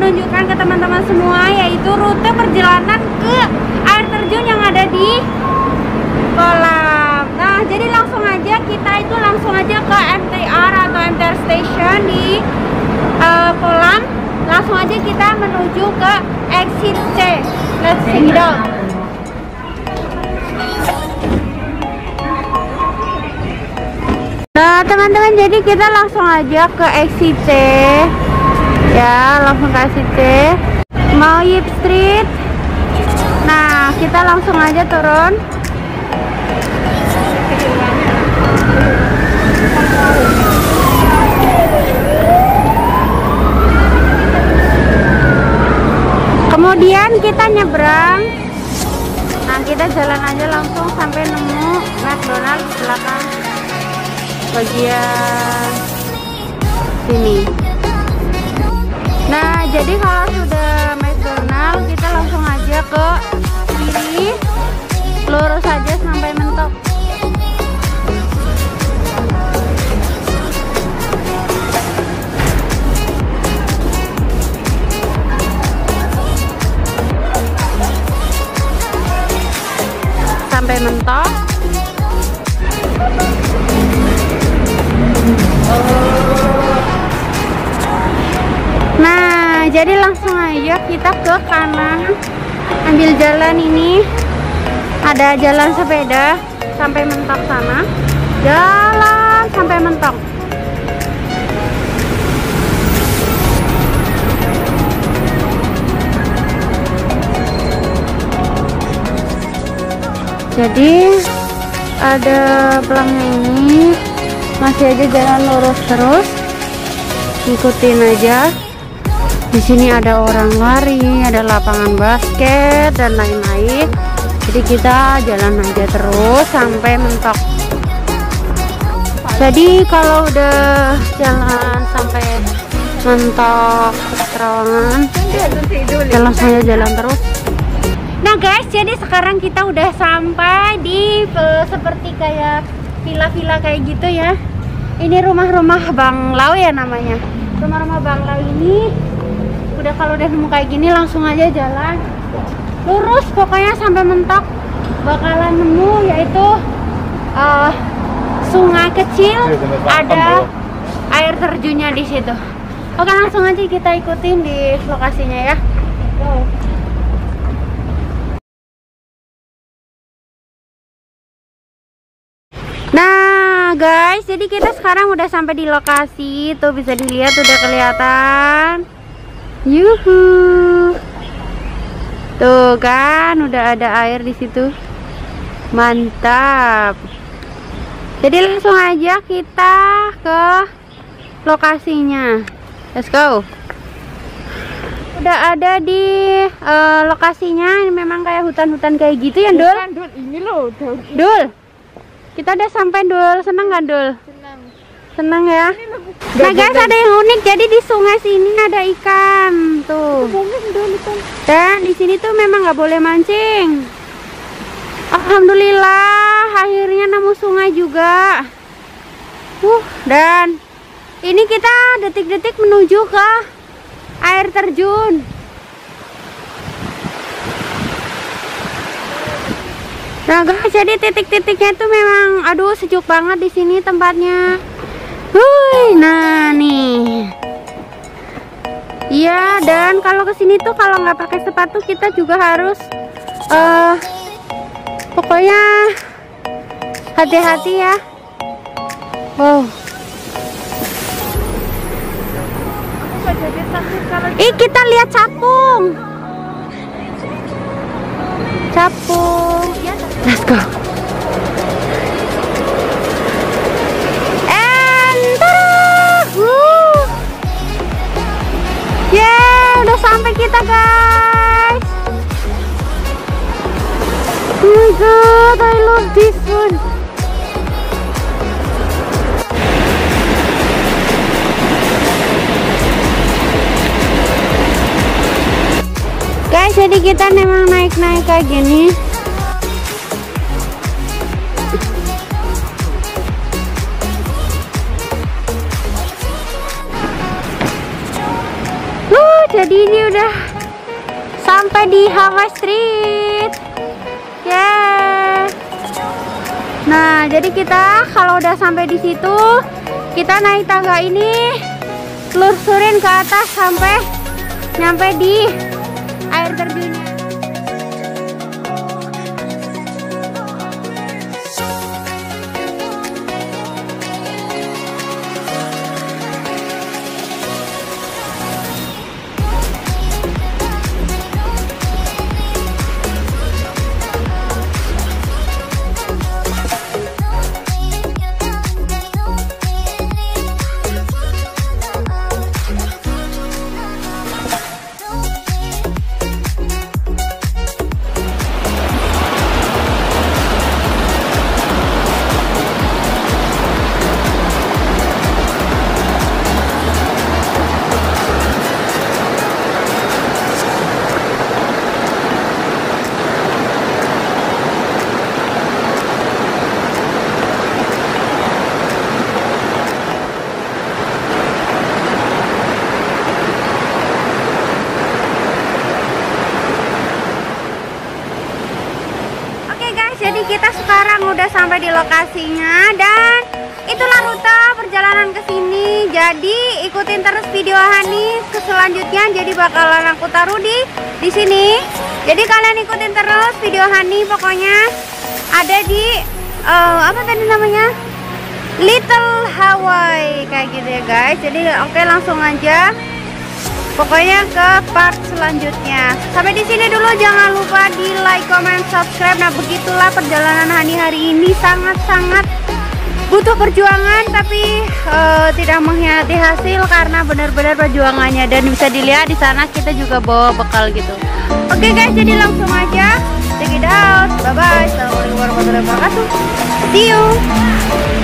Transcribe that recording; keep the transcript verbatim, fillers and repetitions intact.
menunjukkan ke teman-teman semua yaitu rute perjalanan ke air terjun yang ada di kolam. Nah, jadi langsung aja kita itu langsung aja ke M T R atau M T R Station di uh, kolam. Langsung aja kita menuju ke exit C. Let's check it out. Nah teman-teman, jadi kita langsung aja ke exit C. Ya, langsung ke exit C. Mau Yip Street. Nah, kita langsung aja turun. Kemudian kita nyebrang. Nah, kita jalan aja langsung sampai nemu McDonald's di belakang bagian sini. Nah, jadi kalau sudah McDonald's, kita langsung aja ke kiri, lurus aja sampai mentok. Sampai mentok. Nah, jadi langsung aja kita ke kanan, ambil jalan ini, ada jalan sepeda sampai mentok sana, jalan sampai mentok. Jadi ada pelangnya ini, masih aja jalan lurus terus, ikutin aja. Di sini ada orang lari, ada lapangan basket dan lain-lain. Jadi kita jalan aja terus sampai mentok. Jadi kalau udah jalan sampai mentok Terowongan, kita langsung aja jalan terus. Nah guys, jadi sekarang kita udah sampai di uh, seperti kayak villa-villa kayak gitu ya. Ini rumah-rumah Banglau ya namanya. Rumah-rumah Banglau ini udah kalau udah nemu kayak gini langsung aja jalan lurus pokoknya sampai mentok, bakalan nemu yaitu uh, sungai kecil, ada air terjunnya di situ. Oke, langsung aja kita ikutin di lokasinya ya. Go. Nah guys, jadi kita sekarang udah sampai di lokasi. Tuh bisa dilihat udah kelihatan. Yuhu. Tuh kan udah ada air di situ. Mantap. Jadi langsung aja kita ke lokasinya. Let's go. Udah ada di uh, lokasinya. Ini memang kayak hutan-hutan kayak gitu ya, Dul? Dul, ini loh, Dul. Dul. Kita udah sampai, Dul. Seneng gak, Dul? Senang. Seneng ya. Nah guys, ada yang unik. Jadi di sungai sini ada ikan tuh. Dan di sini tuh memang nggak boleh mancing. Alhamdulillah, akhirnya nemu sungai juga. Uh, dan ini kita detik-detik menuju ke air terjun. Nah guys, jadi titik-titiknya itu memang aduh sejuk banget di sini tempatnya. Wuih, nah nih. Iya, dan kalau kesini tuh kalau nggak pakai sepatu kita juga harus uh, pokoknya hati-hati ya. Wow. Ih, kita lihat capung. Capung. Let's go. Yeay, udah sampai kita guys. Oh my god, I love this one. Guys, jadi kita memang naik-naik kayak gini. jadi ini udah sampai di Hawaii Street. Yeah. Nah, jadi kita kalau udah sampai di situ, kita naik tangga ini, telusurin ke atas sampai nyampe di air terjunnya. Jadi kita sekarang udah sampai di lokasinya dan itulah rute perjalanan ke sini. Jadi ikutin terus video Hani ke selanjutnya. Jadi bakalan aku taruh di di sini. Jadi kalian ikutin terus video Hani, pokoknya ada di uh, apa tadi namanya? Little Hawaii kayak gitu ya guys. Jadi oke okay, langsung aja. Pokoknya ke part selanjutnya. Sampai di sini dulu, jangan lupa di like, comment, subscribe. Nah, begitulah perjalanan Hani hari ini, sangat-sangat butuh perjuangan tapi uh, tidak mengkhianati hasil karena benar-benar perjuangannya, dan bisa dilihat di sana kita juga bawa bekal gitu. Oke guys, jadi langsung aja check it out. Bye bye. Assalamualaikum warahmatullahi wabarakatuh. See you.